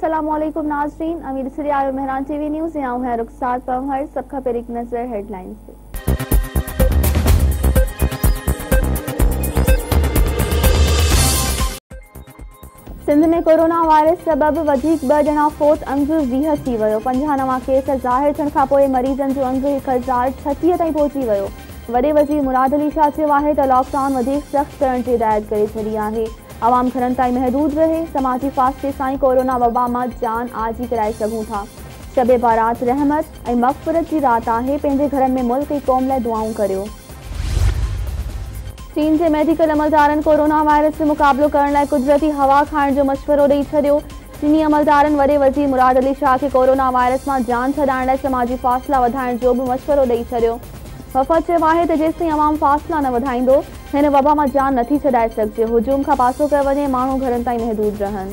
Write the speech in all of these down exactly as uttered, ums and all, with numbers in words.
अस्सलामुअलैकुम नाज़रीन, अमीर सिरी आयो मेहरान टीवी न्यूज़ यहाँ है रुखसार पवहर। सबका पर एक नजर हेडलाइंस पे। सिंध में कोरोना वायरस सबब वधीक ब ॼणा फोत, अंग वीह थी वियो। पंजाह नवां केस ज़ाहिर थियण खां पोइ मरीज़नि जो अंग हिकु हज़ार छटीह ताईं पहुची वियो। वॾे वज़ीर मुराद अली शाह चयो आहे त लॉकडाउन वधीक सख़्त करण जी हिदायत करे छॾी आहे। आवाम घरनि ताईं महदूद रहे, समाजी फ़ासिले सां ई कोरोना वबा मां जान आजी कराए सघूं था। शबे बारात रहमत ऐं मग़फ़िरत जी रात आहे। पंहिंजे घरनि में मुल्क ऐं क़ौम लाइ दुआऊं करियो। चीन जे मेडिकल अमलदारनि कोरोना वायरस जो मुक़ाबिलो करण लाइ कुदरती हवा खाइण जो मशवरो ॾेई छॾियो। चीनी अमलदारनि वॾे वज़ीर मुराद अली शाह खे कोरोना वायरस मां जान छॾाइण लाइ समाजी फ़ासिला वधाइण जो बि मशवरो ॾेई छॾियो। वफ़द चयो आहे त जेसिताईं अवाम फ़ासिला न वधाईंदो, हिन वबा मां जान नथी छॾाए सघिजे। हुजूम खां पासो कयो वञे, माण्हू घरनि ताईं महदूद रहनि।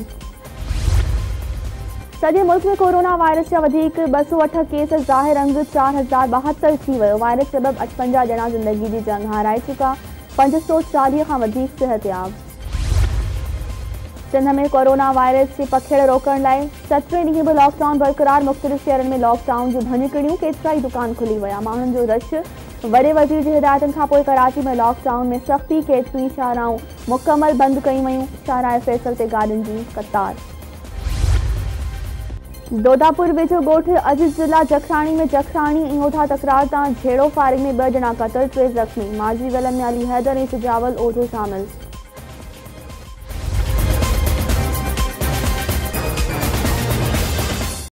सॼे मुल्क में कोरोना वायरस जा वधीक ॿ सौ अठ केस ज़ाहिर, अंग चारि हज़ार ॿाहतरि थी वियो। वायरस सबबि अठवंजाह ॼणा ज़िंदगी जी जंग हाराए चुका, पंज सौ चालीह खां वधीक सिहतयाब। सिंध में कोरोना वायरस जे पखेड़ रोकण लाइ सत्रहें ॾींहं बि लॉकडाउन बरक़रार। मुख़्तलिफ़ शहरनि में लॉकडाउन जूं भञकिड़ियूं, केतिरा ई दुकान खुली विया। माण्हुनि जो रश। वॾे वज़ीर जी हिदायतनि खां पोइ कराची में लॉकडाउन में सख़्ती, केतिरियूं शाहराऊं मुकमल बंदि कयूं वयूं। शाहराए फैसल ते गाॾियुनि जी कतार। दोदापुर वेझो ॻोठ अॼु ज़िला जखराणी में जखराणी ऐं ओधा तकरार तां झेड़ो फायरिंग में ॿ ॼणा क़तल, टे ज़ख़्मी। माजी वेलन में अली हैदर ऐं सिजावल ओधो शामिल।